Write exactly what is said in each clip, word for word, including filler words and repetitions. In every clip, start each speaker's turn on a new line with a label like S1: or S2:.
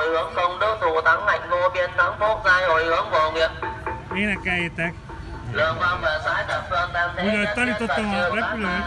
S1: hướng công đức thủ thắng hạnh vô biên thắng phúc giai hồi hướng vô nghiệp.
S2: Énekeljétek!
S1: Lượng vang về sái thập phương tam thế.
S2: Ugye tanítottam a repülőt.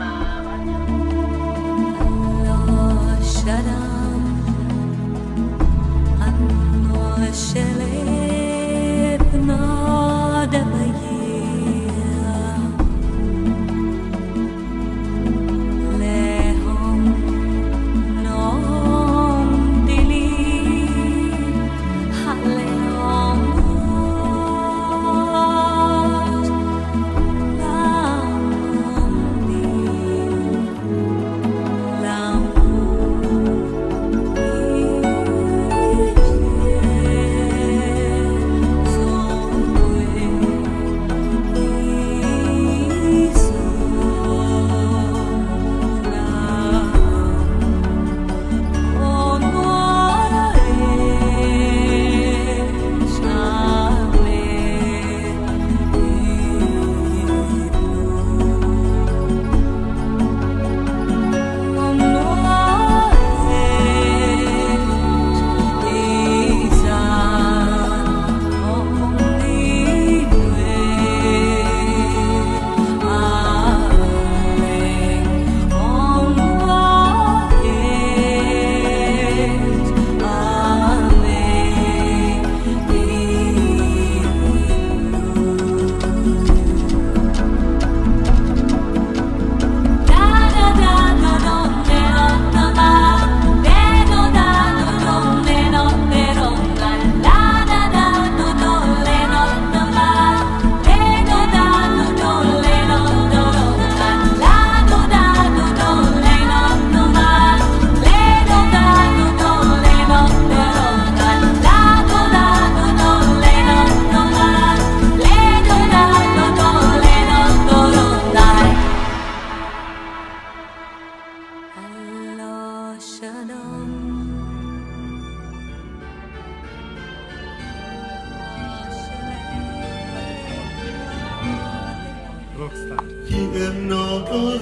S3: Khi em nói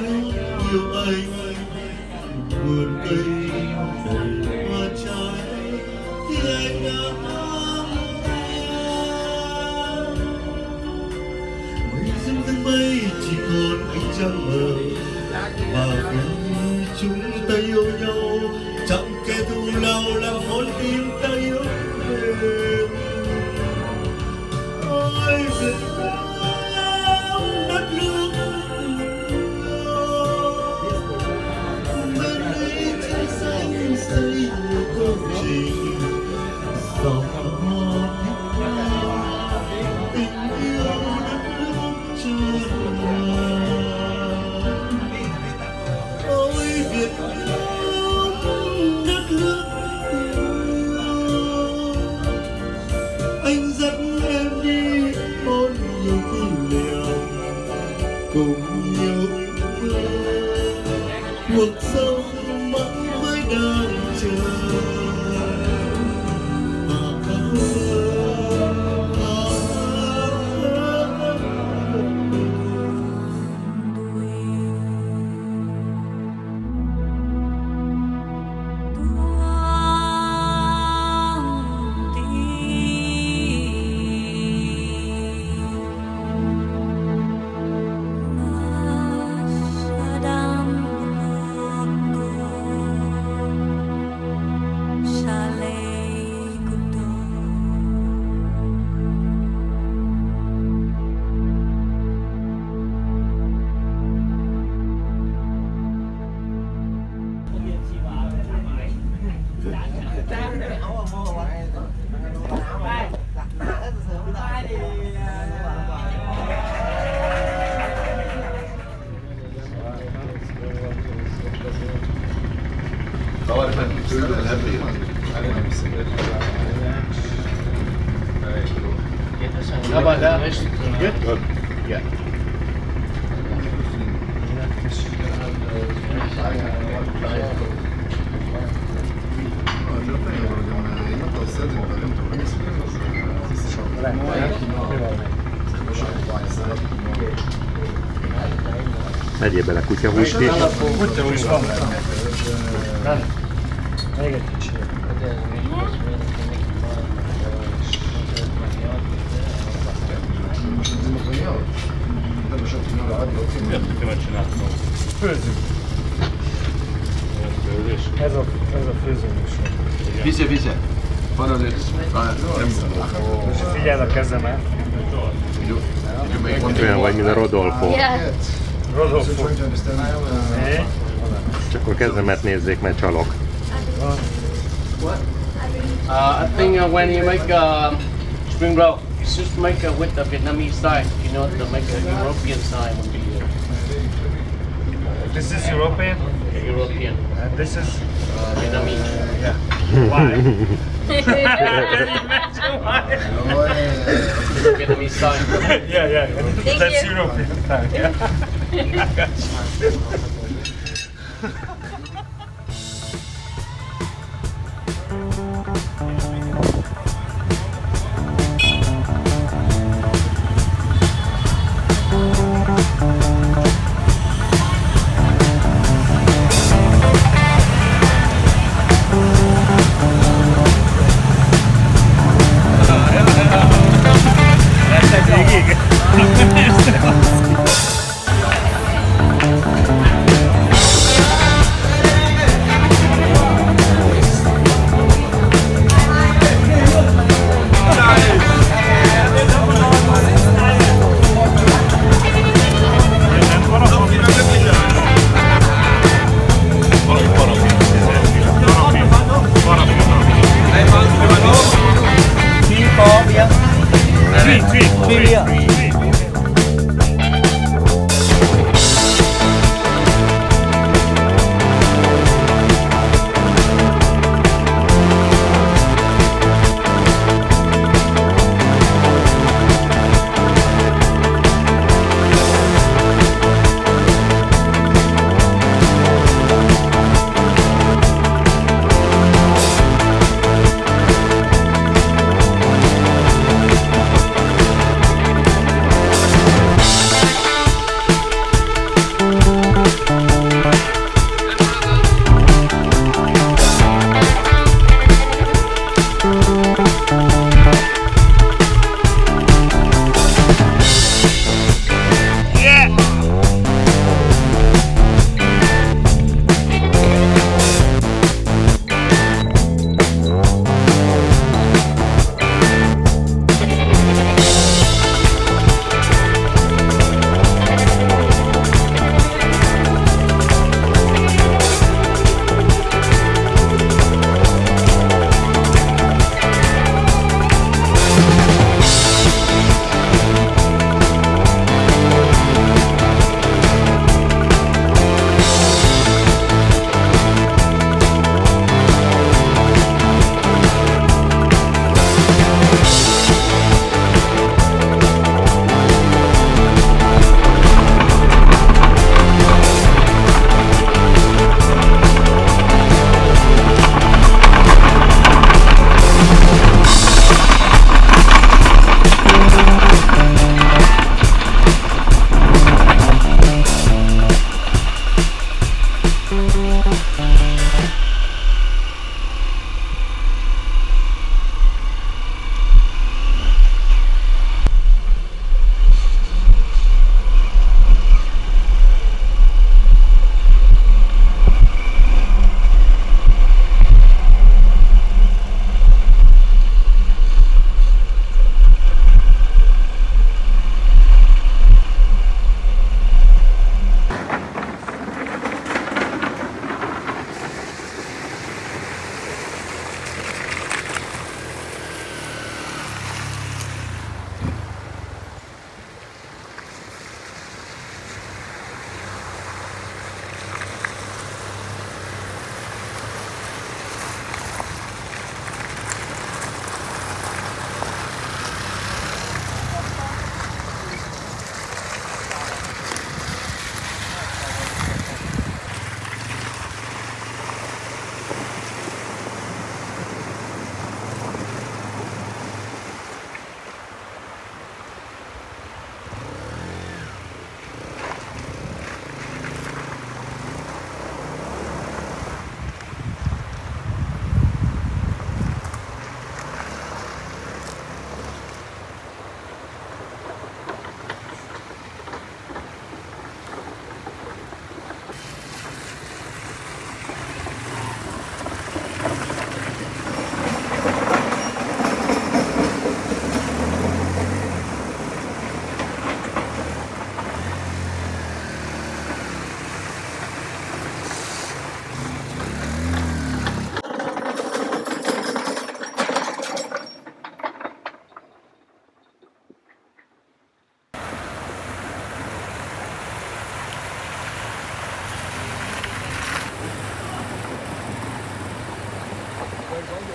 S3: yêu anh, vườn cây đầy hoa trái thì anh đã nắm em. Mây dâng thân mây chỉ còn ánh trăng mờ, và khi chúng ta yêu nhau chẳng kẻ thù nào làm con tim ta yếu mềm. Ôi Việt Nam đất nước bên ấy trái xanh xây nhiều công trình, dòng hoa thiết tha tình yêu đất nước tràn lan. Ôi Việt Nam đất nước yêu, anh dẫn em đi ôn nhiều kỷ niệm cùng nhiều thương, cuộc sống mãi mãi đang chờ.
S4: How about that? Good? Good. Yeah.
S5: Tegyél bele kutyahústit.
S4: Kutyahús van benne. Nem. Még egy kicsit.
S2: főzünk. Ez a, ez a főzőműsor.
S4: Vize, vize. Van az egy...
S2: Most figyeld a kezemet.
S5: Olyan vagy, mint a Rodolfo.
S2: Rodolfo.
S5: Csak a kezemet nézzék, mert csalok.
S6: Uh, I think uh, when you make uh, spring roll, you just make it with the Vietnamese side. You know, to make the European side would be uh,
S2: This is European
S6: European,
S2: and this is
S6: uh, Vietnamese.
S2: yeah. Why?
S6: Vietnamese side.
S2: yeah, yeah. That's European time. Yeah.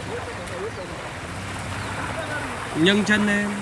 S7: Nhân chân em.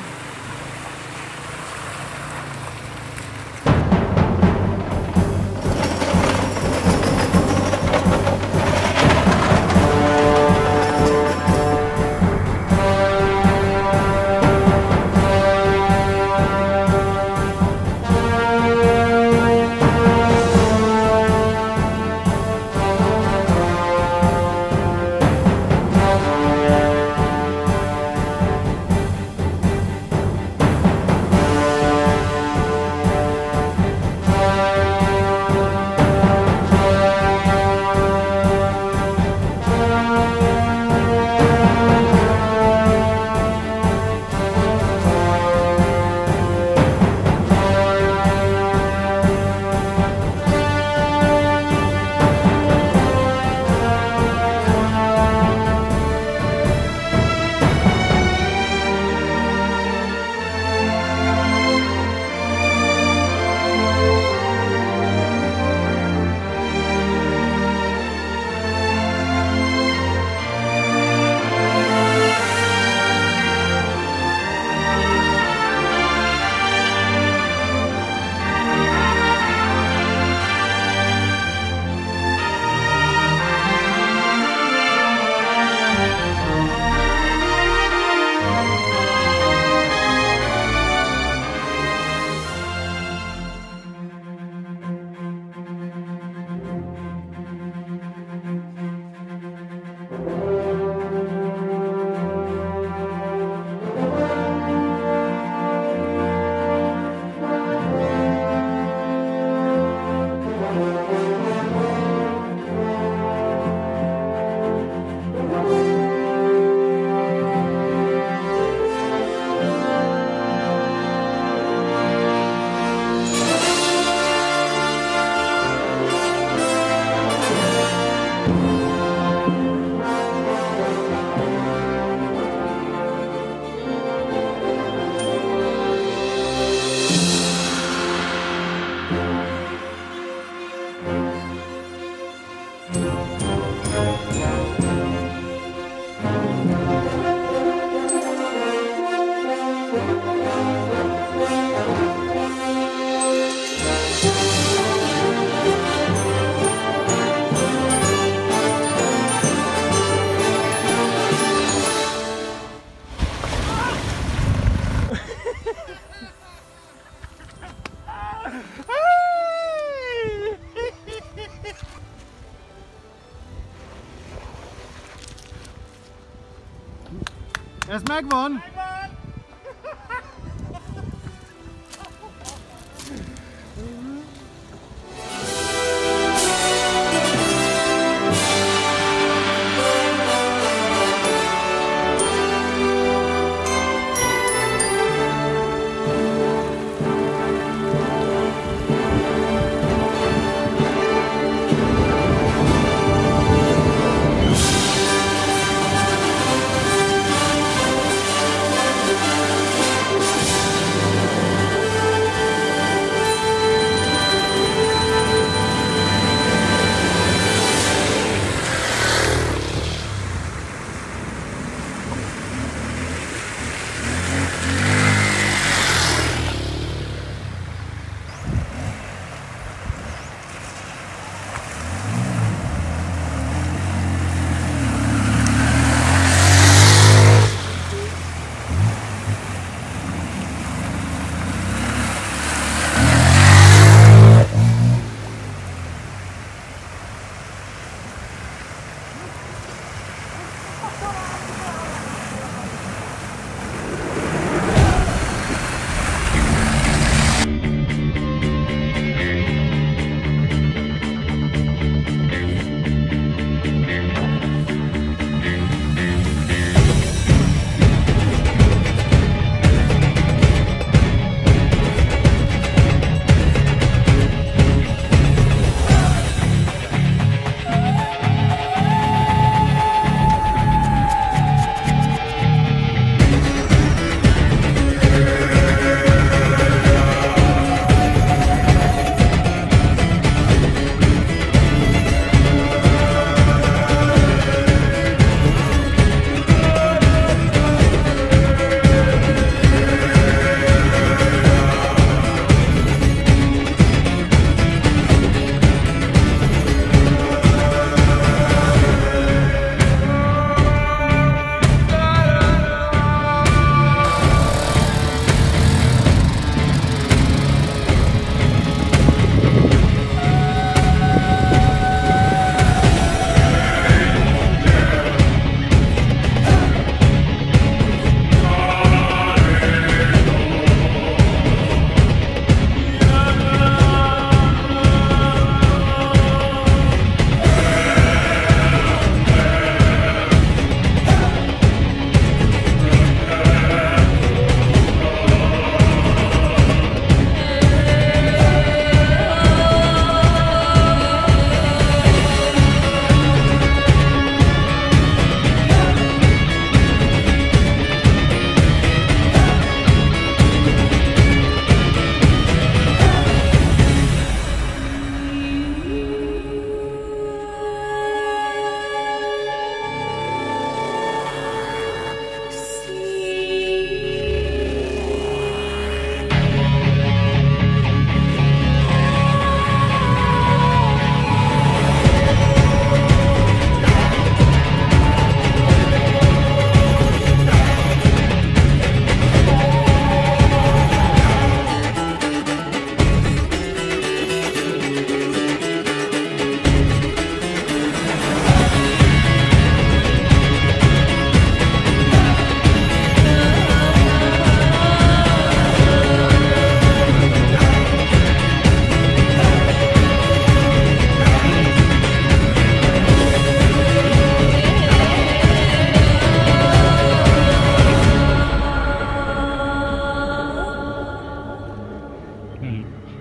S4: Ez megvan!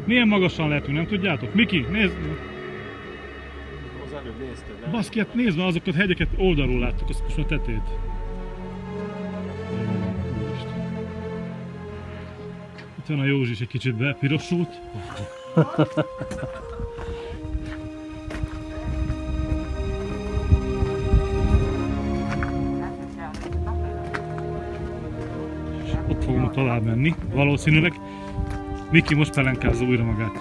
S8: Milyen magasan lehetünk, nem tudjátok? Miki, nézd! Baszki, hát nézd már azokat a hegyeket, oldalról láttuk, azt most a tetét. Itt van a Józsi is egy kicsit bepirosult. Ott fogunk tovább menni, valószínűleg. Miki most pelenkázza újra magát.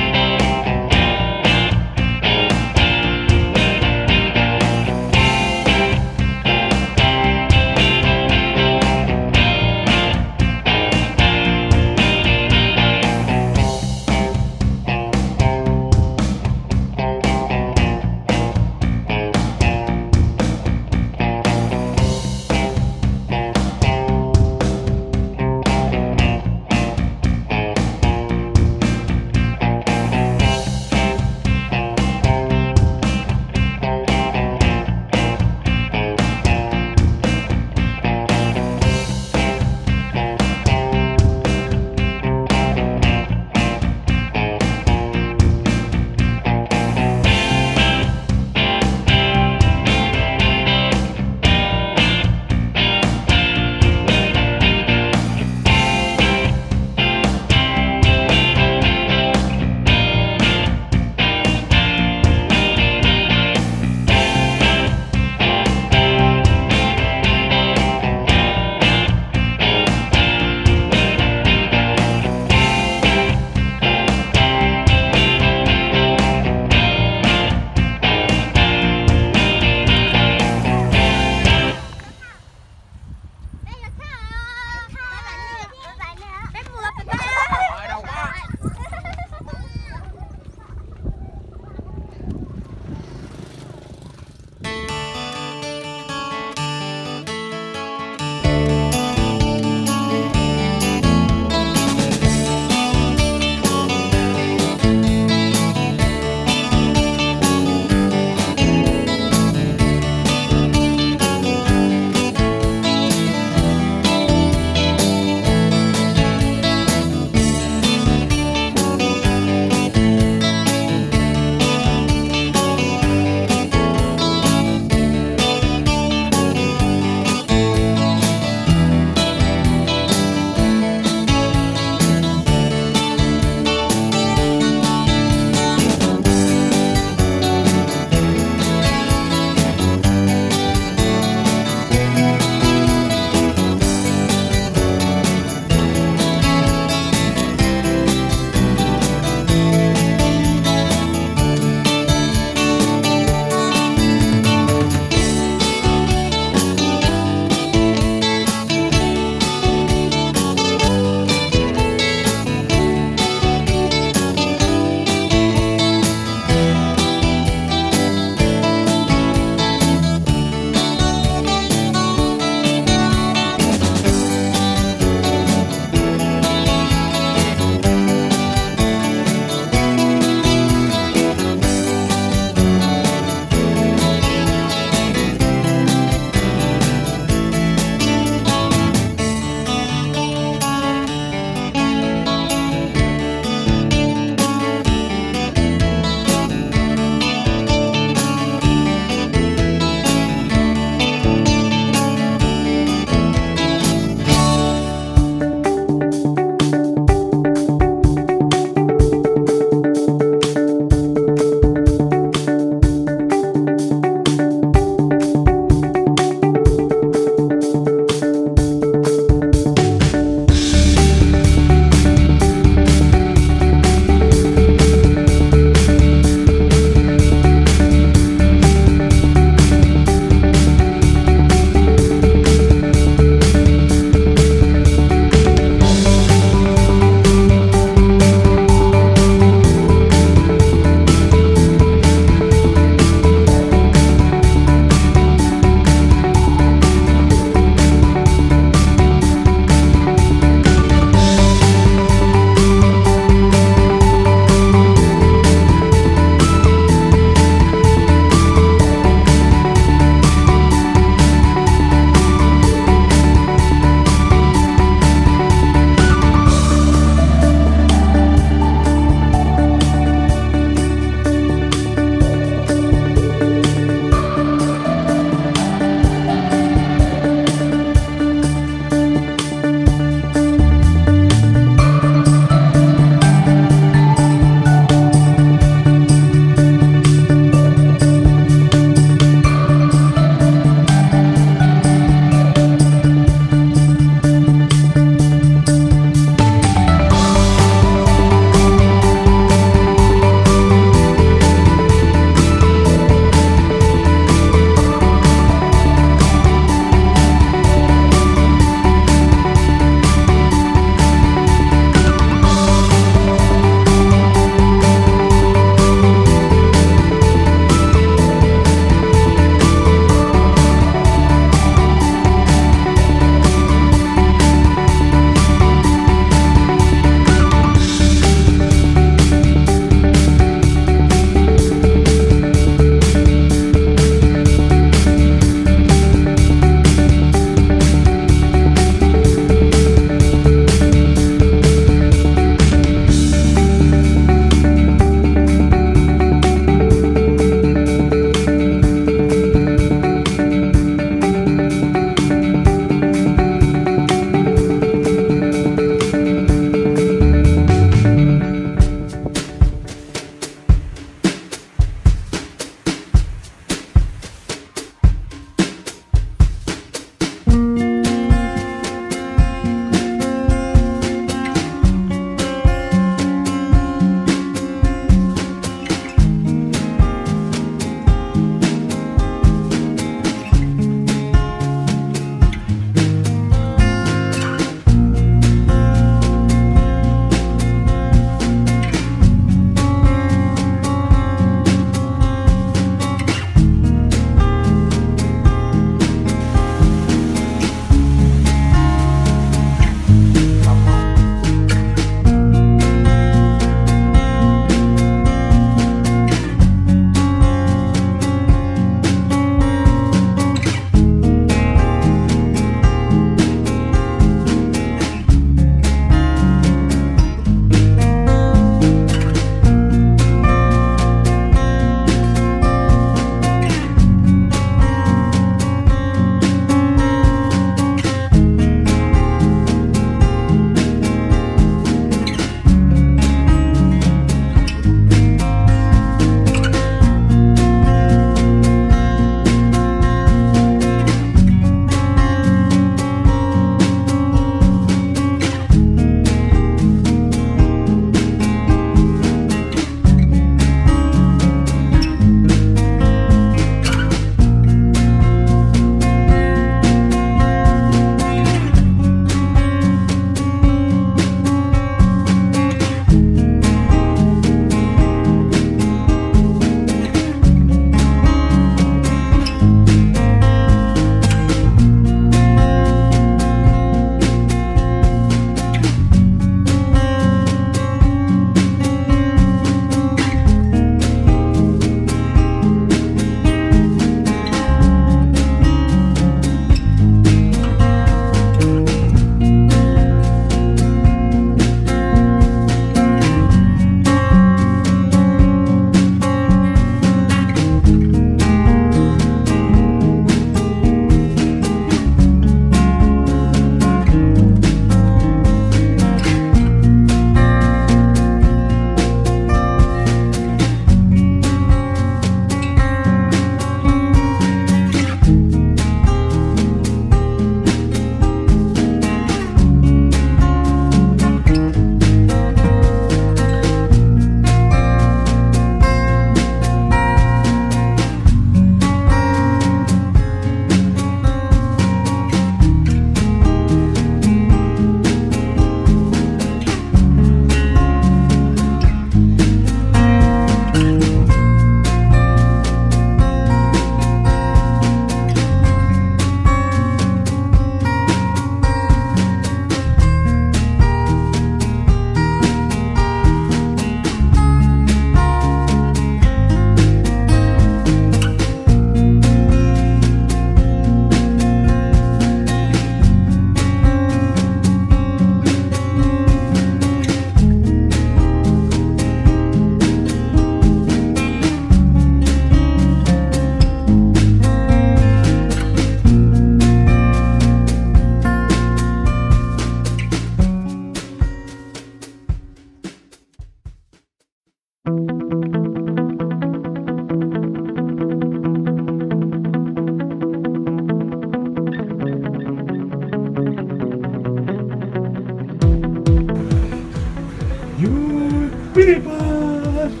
S8: Minibár!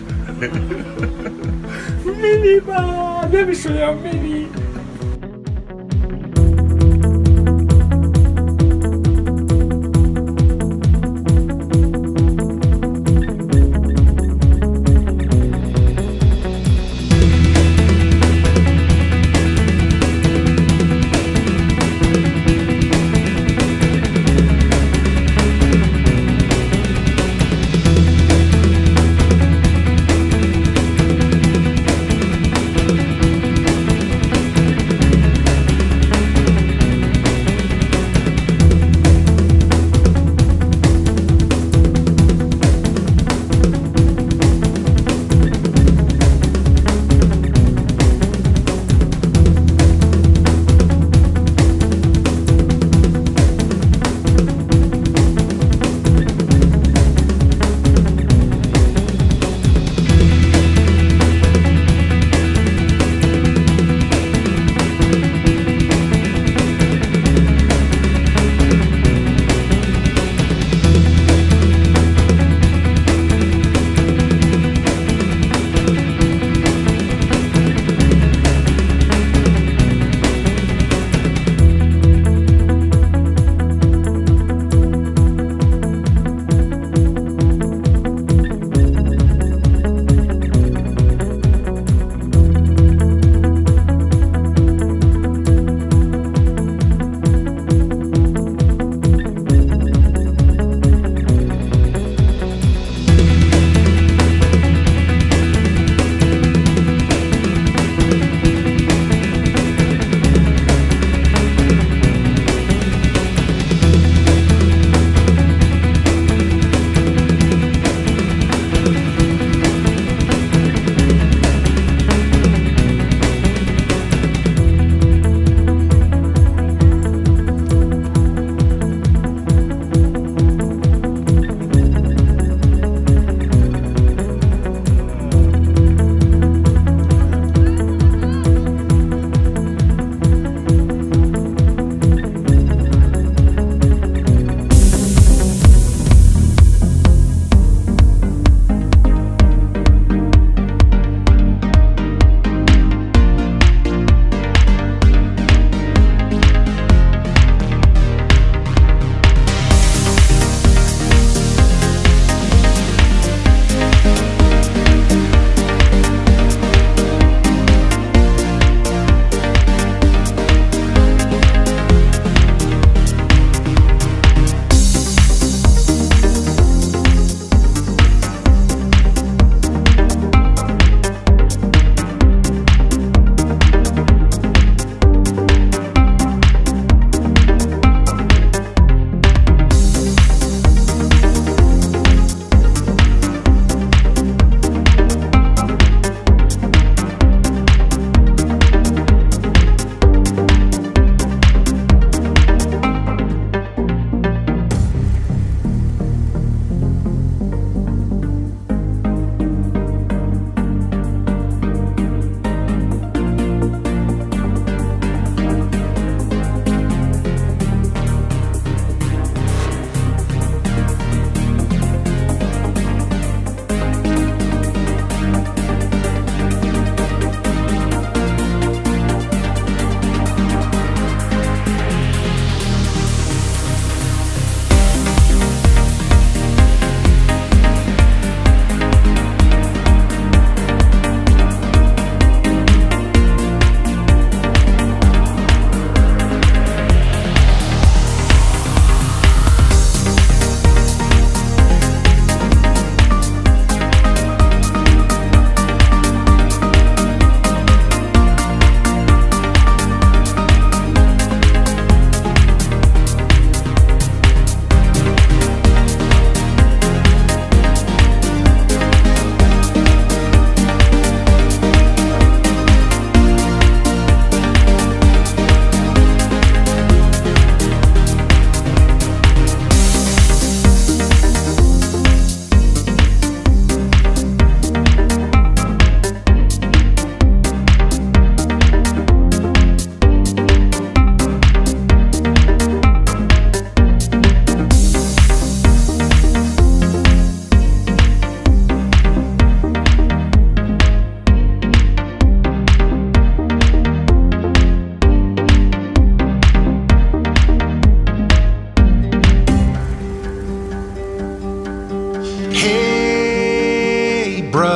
S8: Minibár! Nem is olyan mini!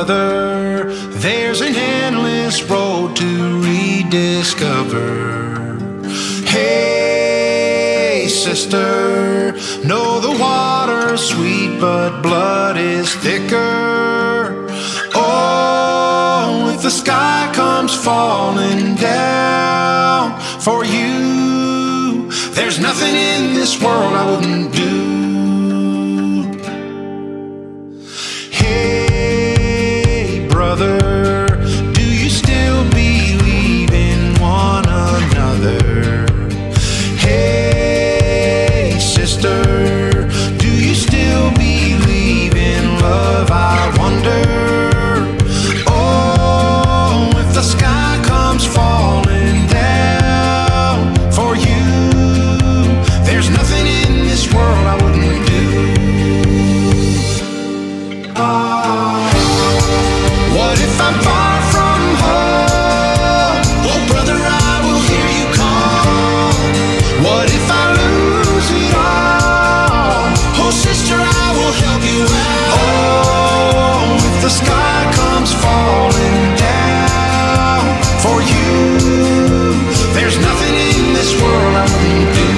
S3: brother, there's an endless road to rediscover. Hey, sister, know the water's sweet, but blood is thicker. Oh, if the sky comes falling down for you, there's nothing in this world I wouldn't do. Hey, brother, do you still believe in one another? Hey, sister, do you still believe in love? I wonder. Oh, if the sky comes falling down for you, there's nothing in this world I wouldn't do. Oh, what if I'm far from home? Oh, brother, I will hear you call. What if I lose it all? Oh, sister, I will help you out. Oh, if the sky comes falling down for you, there's nothing in this world I wouldn't do.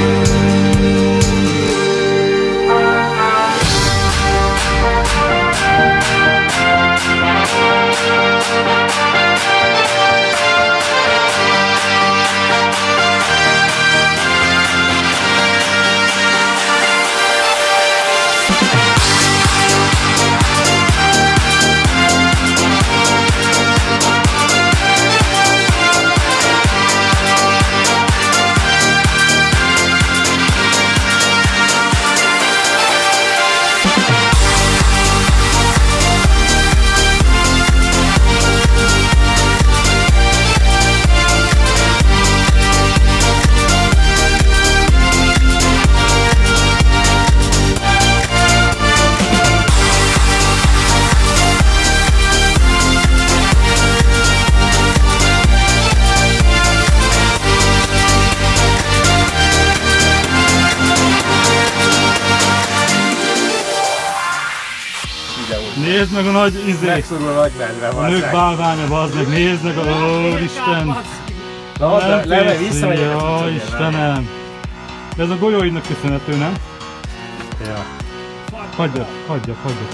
S8: Nézd meg a nagy izé!
S6: Megszorul a nagy medve,
S8: A nők bálványa, bazd meg, nézd meg a... Ó, Isten!
S6: Na,
S8: Nem
S6: lemegy,
S8: félsz,
S6: visszamegyek.
S8: ja, Istenem! De ez a golyóidnak köszönhető, nem?
S6: Ja.
S8: Hagyjad, hagyjad, hagyjad.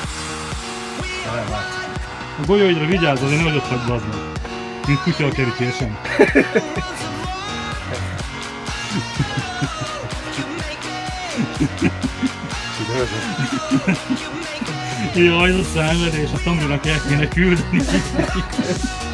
S8: A golyóidra vigyázz, azért nem ott hagy, bazd meg. Mint kutya a kerítésen. Jaj, ez a szenvedés, a Tamrinak el kéne küldeni.